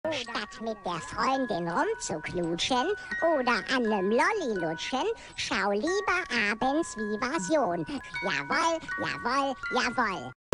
Statt mit der Freundin rumzuknutschen oder an nem Lolli lutschen, schau lieber abends Vivasion. Jawohl, jawohl, jawohl.